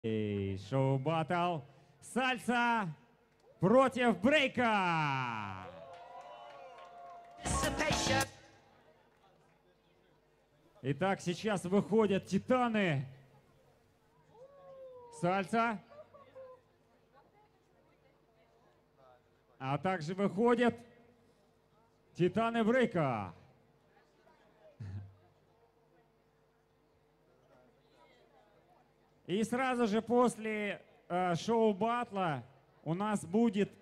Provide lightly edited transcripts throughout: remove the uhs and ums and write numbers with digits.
Шоу батл сальса против брейка. Итак, сейчас выходят титаны сальса, а также выходят титаны брейка. И сразу же после шоу батла у нас будет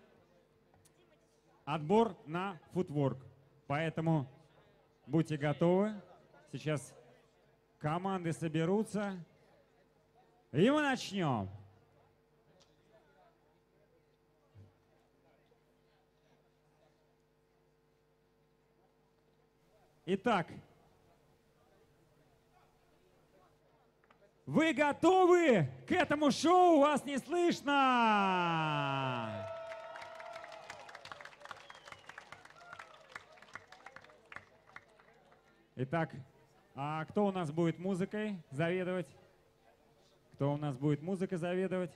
отбор на футворк. Поэтому будьте готовы. Сейчас команды соберутся. И мы начнем. Итак, вы готовы к этому шоу? Вас не слышно! Итак, а кто у нас будет музыкой заведовать? Кто у нас будет музыкой заведовать?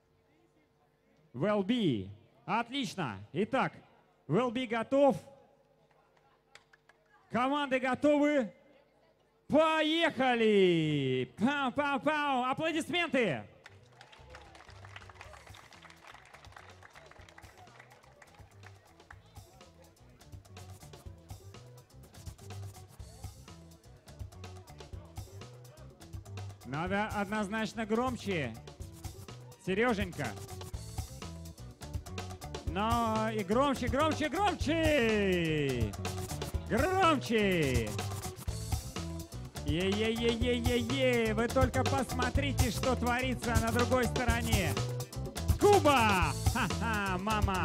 Well-be. Отлично. Итак, Well-be готов. Команды готовы? Поехали! Пау-пау-пау! Аплодисменты! Надо однозначно громче. Сереженька. Но и громче, громче, громче! Громче! Е-е-е-е-е-е! Вы только посмотрите, что творится на другой стороне. Куба! Ха-ха, мама!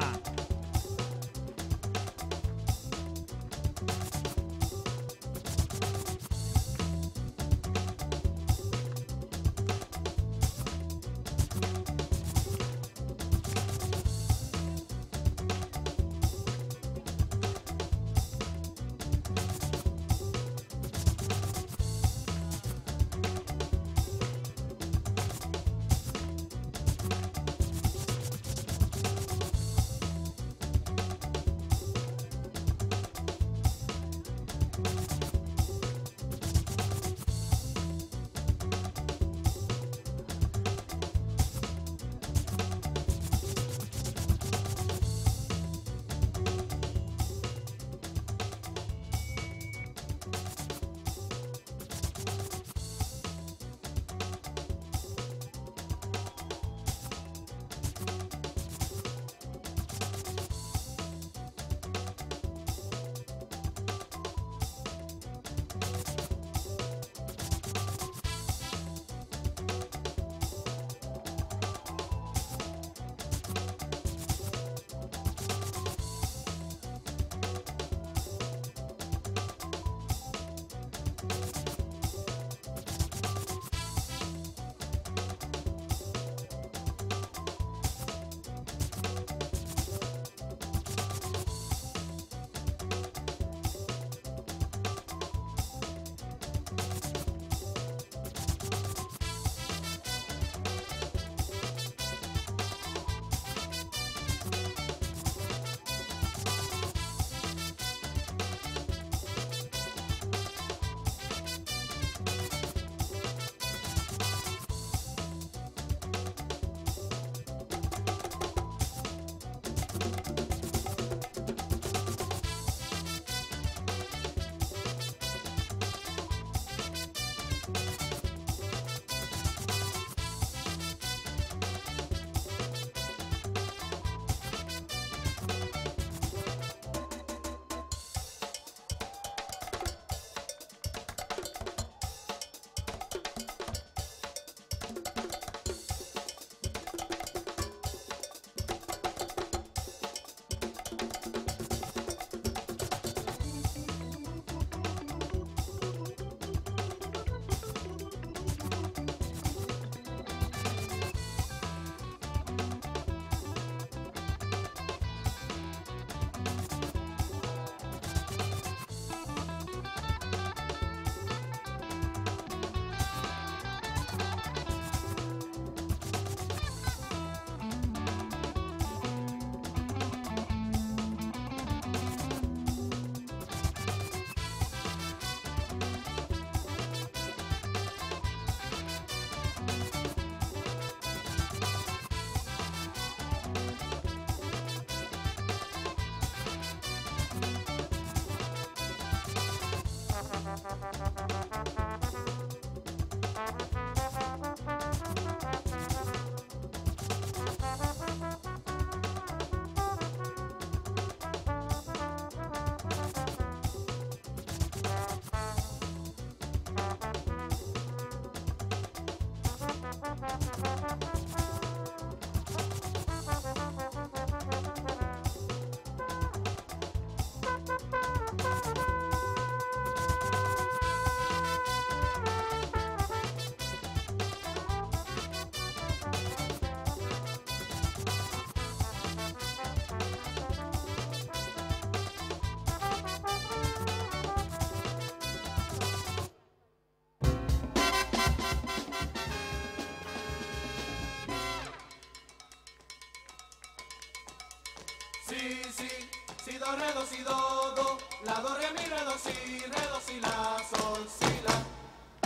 Si, do, re, do, si, do, do, la, do, re, mi, re, do, si, la, sol, si, la.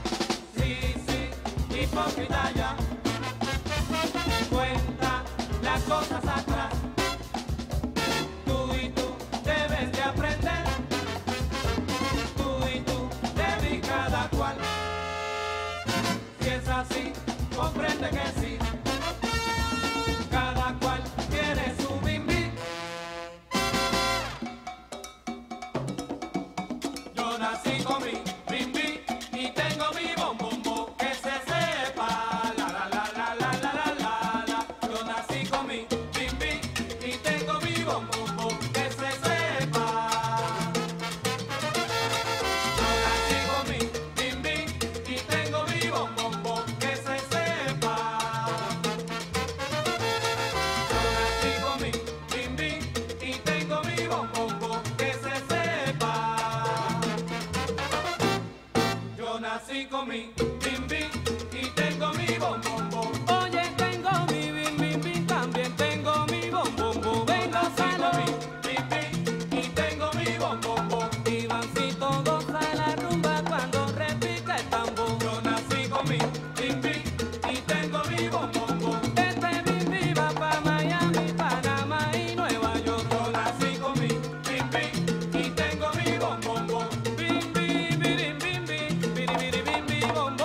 Sí, hipócrita ya, cuenta las cosas atrás. Tú y tú debes de aprender, tú y tú debes cada cual. Si es así, comprende que sí. Cada cual tiene su bimbi. Yo nací con mi bimbi y tengo mi bombombo, que se sepa. La la la la la la la la la. Yo nací con mi bimbi y tengo mi bombombo, que se sepa. Yo nací con mi bimbi y tengo mi bombombo, que se sepa. Y tengo mi bombombo, que se sepa. Yo nací con mi bimbi y tengo mi bombombo. Oye, tengo mi bim bim bim, también tengo mi bombombo. Vengo solo mi bimbi y tengo mi bombombo. Ivancito goza la rumba cuando repica el tambor. Yo nací con mi bimbi y tengo mi bombombo. Este bim bim va pa' Miami, Panamá y Nueva York. Yo nací con mi bimbi y tengo mi bombombo. Bim bim bim bim bim bim bim bim bim bim bom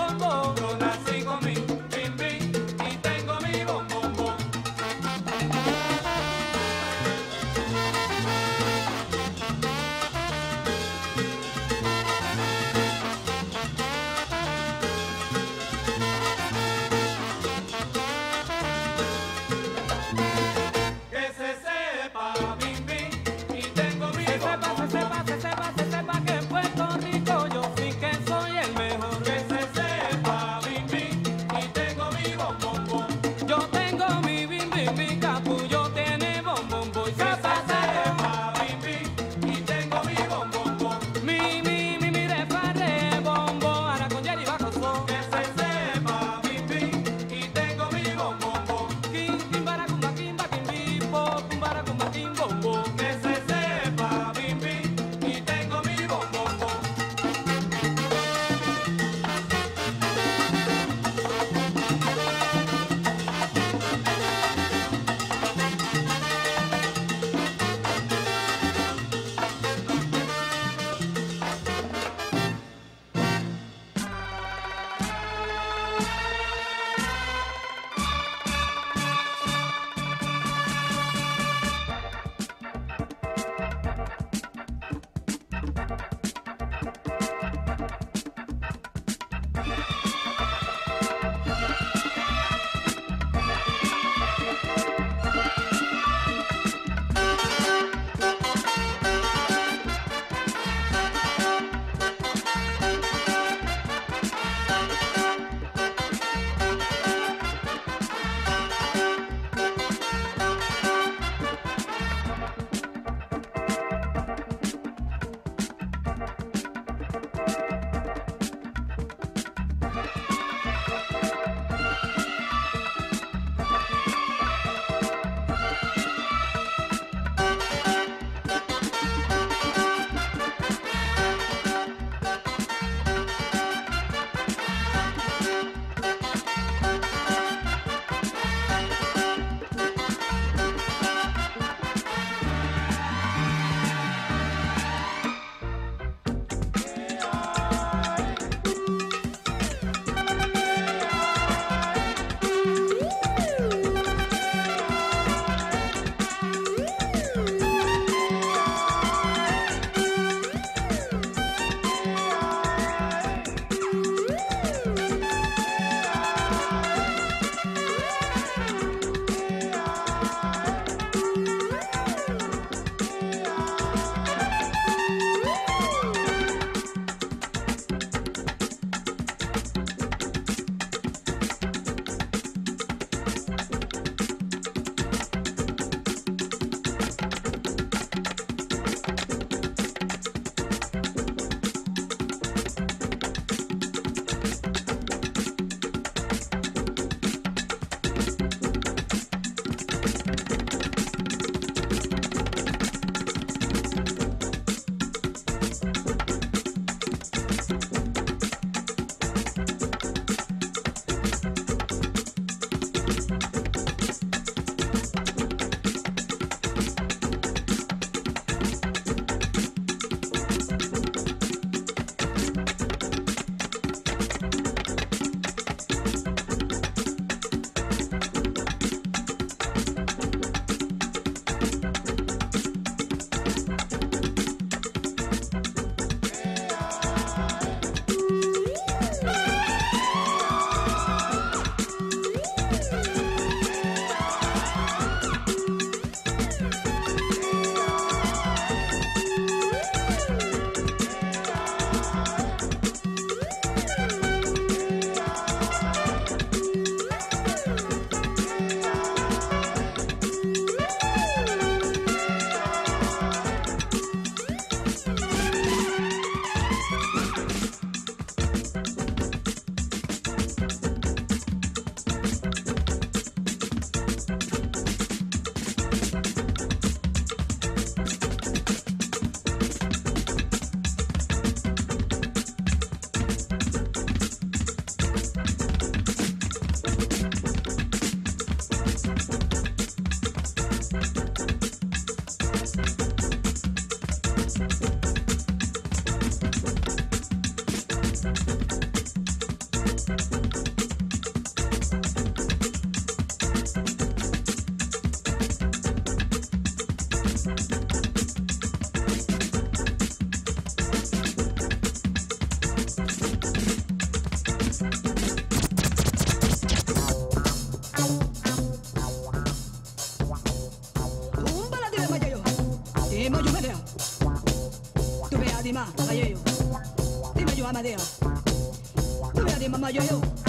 madea. Tú me de mamá yo.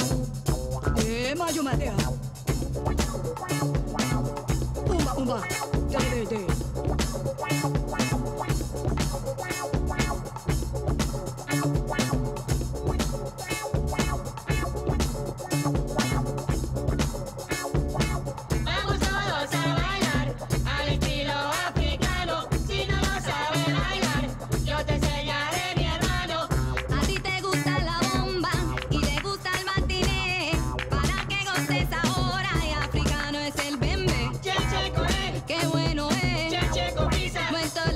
Mayo madea. Umba. De. Qué bueno es, nuestro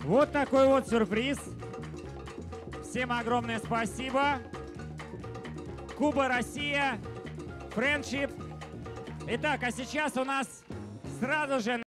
Вот такой вот сюрприз. Всем огромное спасибо. Куба, Россия, Friendship. Итак, а сейчас у нас сразу же